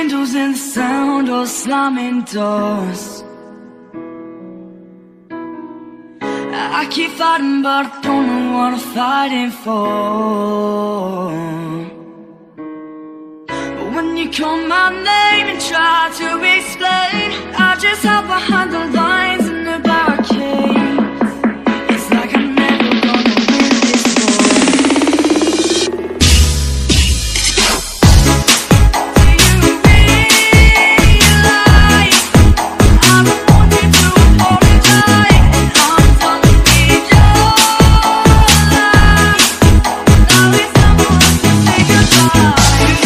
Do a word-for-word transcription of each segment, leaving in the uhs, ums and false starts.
windows and the sound of slamming doors. I keep fighting but I don't know what I'm fighting for. But when you call my name and try to explain, I just hide behind the lines and the barricades. It's like I'm never gonna win this war. Do you realize I don't want you to apologize? I'm done with your lies. Now it's time for us to say goodbye.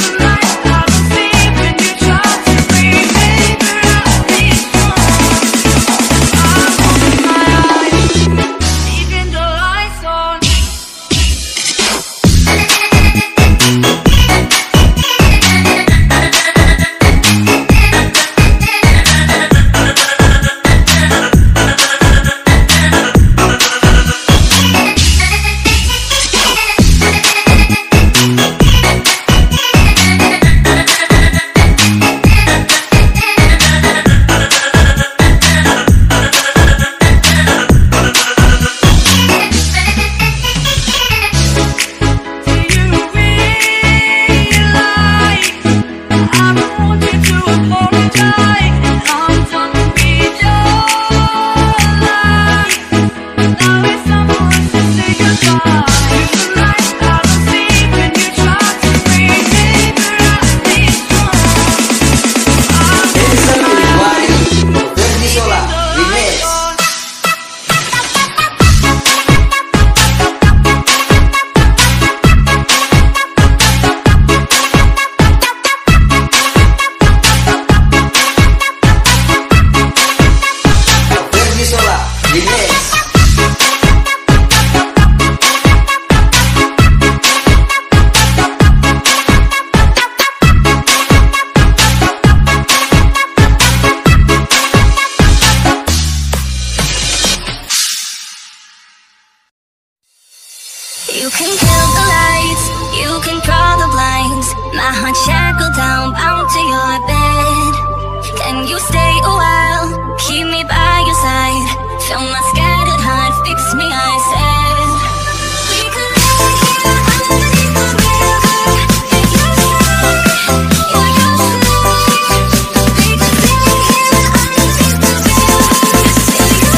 You can kill the lights, you can draw the blinds. My heart shackled down, bound to your bed. Can you stay a while, keep me by your side? Fill my scattered heart, fix me, I said. We could lay here underneath the river. And you say, you're your side. We could lay here underneath the river. And you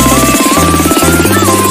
say, it's your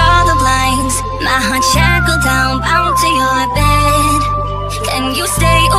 shackled down, bound to your bed. Can you stay